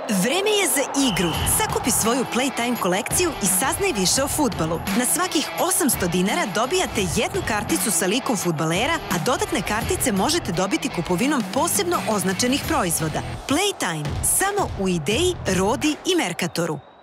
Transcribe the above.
Vreme je za igru. Sakupi svoju Playtime kolekciju i saznaj više o fudbalu. Na svakih 800 dinara dobijate jednu karticu sa likom fudbalera, a dodatne kartice možete dobiti kupovinom posebno označenih proizvoda. Playtime. Samo u Ideji, Rodi i Merkatoru.